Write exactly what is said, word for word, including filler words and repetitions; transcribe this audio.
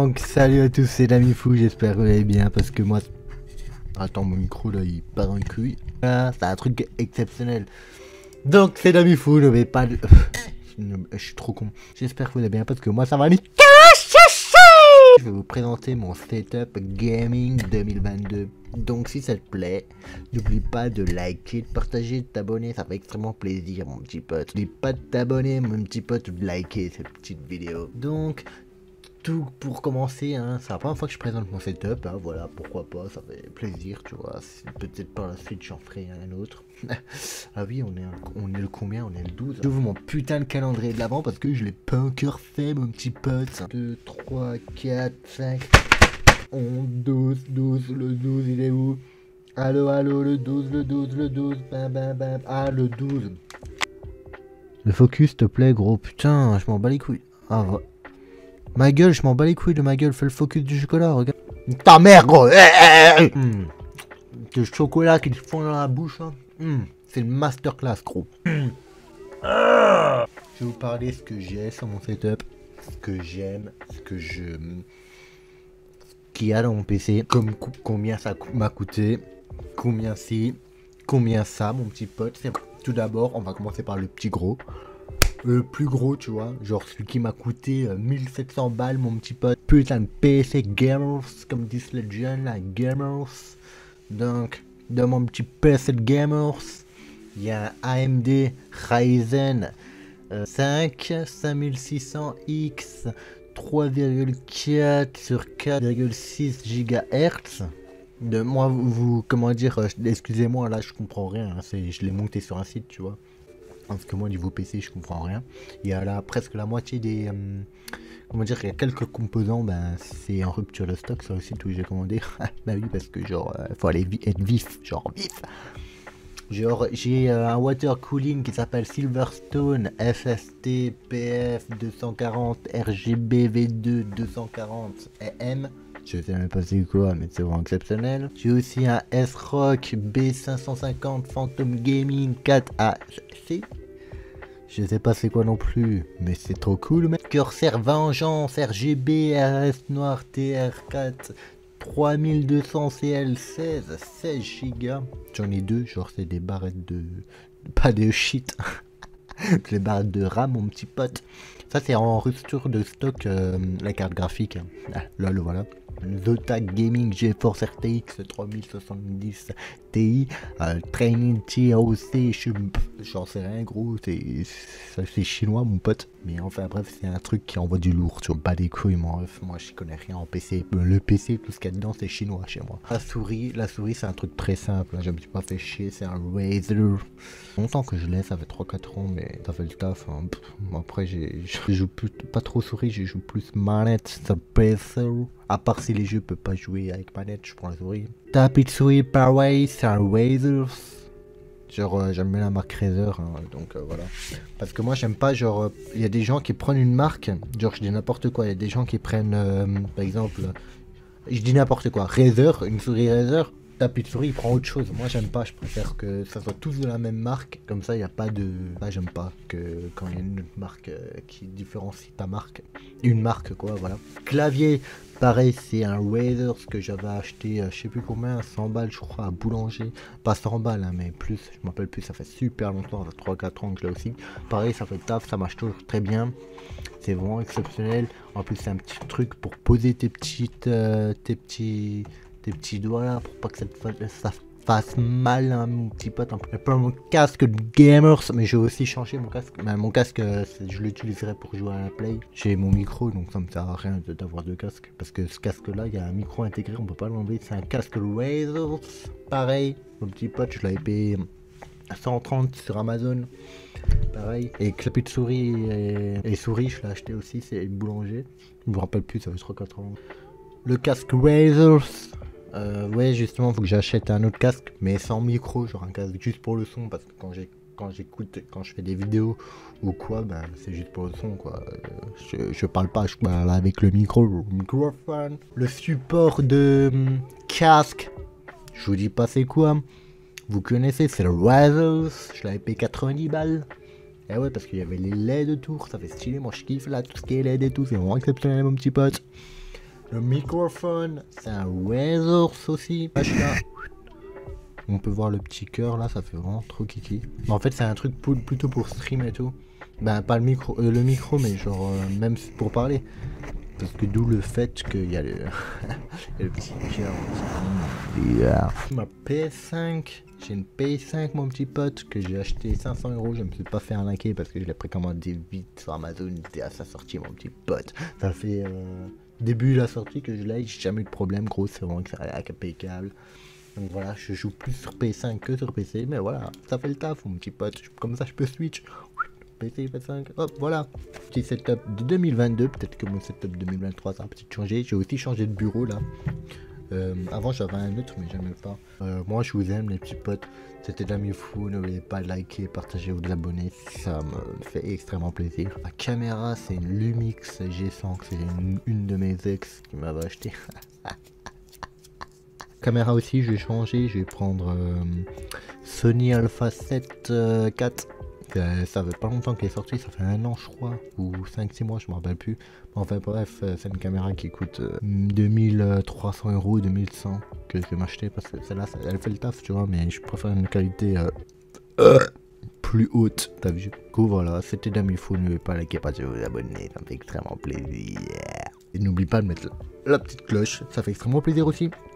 Donc salut à tous, c'est l'ami fou, j'espère que vous allez bien parce que moi... Attends, mon micro là il part en couille. Ah, c'est un truc exceptionnel. Donc c'est l'ami fou, ne vais pas... Je suis trop con. J'espère que vous allez bien parce que moi ça va aller. Je vais vous présenter mon setup gaming deux mille vingt-deux. Donc si ça te plaît, n'oublie pas de liker, de partager, de t'abonner, ça fait extrêmement plaisir mon petit pote. N'oublie pas de t'abonner mon petit pote, ou de liker cette petite vidéo. Donc tout pour commencer, hein, c'est la première fois que je présente mon setup, hein, voilà, pourquoi pas, ça fait plaisir, tu vois, peut-être par la suite j'en ferai un autre. Ah oui, on est, un, on est le combien? On est le douze. J'ouvre mon putain de calendrier de l'avant parce que je l'ai pas encore fait, mon petit pote. deux, trois, quatre, cinq, onze, douze, douze, le douze, il est où? Allo, allo, le douze, le douze, le douze, bam, bam, bam, ah, le douze. Le focus, s'il te plaît, gros, putain, je m'en bats les couilles. Ah, va. Ma gueule, je m'en bats les couilles de ma gueule, fais le focus du chocolat, regarde. Ta mère, gros. mmh. Le chocolat qui te fond dans la bouche, hein. Mmh. C'est une masterclass, gros. Mmh. Je vais vous parler ce que j'ai sur mon setup, ce que j'aime, ce que je... ce qu'il y a dans mon P C, comme combien ça m'a coûté, combien c'est, combien ça, mon petit pote. Tout d'abord, on va commencer par le petit gros. Le plus gros, tu vois, genre celui qui m'a coûté euh, mille sept cents balles, mon petit pote. Putain de P C gamers, comme disent les jeunes, là, gamers. Donc, dans mon petit P C de gamers, il y a un A M D Ryzen euh, cinq cinq mille six cents X trois virgule quatre sur quatre virgule six gigahertz. De moi, vous, vous comment dire, euh, excusez-moi, là je comprends rien, hein, je l'ai monté sur un site, tu vois. Parce que moi niveau P C je comprends rien. Il y a là presque la moitié des... Euh, comment dire, il y a quelques composants, ben c'est en rupture de stock sur le site où j'ai commandé. Bah oui parce que genre, euh, faut aller vi être vif, genre vif. Genre j'ai euh, un water cooling qui s'appelle Silverstone F S T P F deux cent quarante R G B V deux deux cent quarante M. Je sais même pas c'est quoi, mais c'est vraiment exceptionnel. J'ai aussi un S-Rock B cinq cent cinquante Phantom Gaming quatre A C. Je sais pas c'est quoi non plus, mais c'est trop cool, mec. Corsair Vengeance R G B R S Noir T R quatre trois mille deux cents C L seize, seize gigas. J'en ai deux, genre c'est des barrettes de... pas de shit. Les barrettes de RAM, mon petit pote. Ça c'est en rupture de stock, euh, la carte graphique. Ah, là le voilà. Zotac Gaming GeForce R T X trois mille soixante-dix Ti, euh, Training T O C, j'en sais rien gros, c'est chinois mon pote. Mais enfin bref, c'est un truc qui envoie du lourd, tu vois, pas des couilles mon ref, moi je connais rien en P C. Le P C, tout ce qu'il y a dedans c'est chinois chez moi. La souris, la souris c'est un truc très simple, hein. Je me suis pas fait chier, c'est un Razer. Longtemps que je l'ai, ça fait trois quatre ans, mais ça fait le taf. Hein. Pff, après je joue plus, pas trop souris, je joue plus manette, ça pèse. À part si les jeux peuvent pas jouer avec manette, je prends la souris. Tapis de souris pareil, c'est un Razer. Genre euh, j'aime bien la marque Razer, hein, donc euh, voilà. Parce que moi j'aime pas, genre, il euh, y a des gens qui prennent une marque, genre je dis n'importe quoi, il y a des gens qui prennent, euh, par exemple, je dis n'importe quoi, Razer, une souris Razer. Tapis de souris il prend autre chose, moi j'aime pas, je préfère que ça soit tous de la même marque, comme ça il n'y a pas de... Ah, j'aime pas que quand il y a une marque euh, qui différencie ta marque, une marque quoi, voilà. Clavier, pareil c'est un Razer, ce que j'avais acheté, euh, je sais plus combien, cent balles je crois à Boulanger, pas cent balles hein, mais plus, je m'appelle plus, ça fait super longtemps, ça fait trois quatre ans que je l'ai aussi. Pareil ça fait le taf, ça marche toujours très bien, c'est vraiment exceptionnel, en plus c'est un petit truc pour poser tes petites, euh, tes petits... tes petits doigts là pour pas que ça, te fasse, ça fasse mal hein, mon petit pote. J'ai pas mon casque de gamers, mais j'ai aussi changé mon casque. Mais mon casque, je l'utiliserai pour jouer à la play. J'ai mon micro, donc ça me sert à rien d'avoir deux casques. Parce que ce casque là, il y a un micro intégré, on peut pas l'enlever. C'est un casque Razer. Pareil, mon petit pote, je l'avais payé cent trente sur Amazon. Pareil. Et clavier de souris et, et souris, je l'ai acheté aussi, c'est Boulanger. Je me rappelle plus, ça fait trois quatre ans. Le casque Razer. Euh, ouais justement faut que j'achète un autre casque mais sans micro, genre un casque juste pour le son parce que quand j'ai quand j'écoute quand je fais des vidéos ou quoi ben c'est juste pour le son quoi, euh, je, je parle pas, je parle avec le micro, le microphone. Le support de hum, casque, je vous dis pas c'est quoi, vous connaissez, c'est le Razer, je l'avais payé quatre-vingt-dix balles. Et ouais parce qu'il y avait les L E D autour, ça fait stylé, moi je kiffe là tout ce qui est L E D et tout, c'est vraiment exceptionnel mon petit pote. Le microphone, c'est un Resource aussi. Là. On peut voir le petit cœur là, ça fait vraiment trop kiki. Mais en fait, c'est un truc pour, plutôt pour stream et tout. Ben, pas le micro, euh, le micro, mais genre, euh, même pour parler. Parce que d'où le fait qu'il y a le, le petit cœur. Yeah. Ma P S cinq, j'ai une P S cinq, mon petit pote, que j'ai acheté cinq cents euros. Je me suis pas fait arnaquer parce que je l'ai précommandé vite sur Amazon dès à sa sortie, mon petit pote. Ça fait euh, début de la sortie que je l'ai, j'ai jamais eu de problème. Gros, c'est vraiment que ça a impeccable. Donc voilà, je joue plus sur P S cinq que sur P C, mais voilà, ça fait le taf, mon petit pote. Comme ça, je peux switch. P C, P S cinq, hop, voilà. Petit setup de deux mille vingt-deux, peut-être que mon setup deux mille vingt-trois, ça a peut-être changé. J'ai aussi changé de bureau là. Euh, avant, j'avais un autre, mais j'aimais pas. Euh, moi, je vous aime, les petits potes. C'était Dami Fou. N'oubliez pas de liker, partager, vous abonner. Ça me fait extrêmement plaisir. La caméra, c'est une Lumix G cent. C'est une, une de mes ex qui m'avait acheté. Caméra aussi, je vais changer. Je vais prendre euh, Sony Alpha sept euh, quatre. Euh, ça fait pas longtemps qu'elle est sortie, ça fait un an je crois, ou cinq six mois, je me rappelle plus. Enfin bref, euh, c'est une caméra qui coûte euh, deux mille trois cents euros, deux mille cent que je vais m'acheter parce que celle-là, elle fait le taf, tu vois, mais je préfère une qualité euh, euh, plus haute, t'as vu. Du coup voilà, c'était Dami Fou, n'oubliez pas de liker, partager, vous abonner, ça me fait extrêmement plaisir. Et n'oublie pas de mettre la, la petite cloche, ça fait extrêmement plaisir aussi.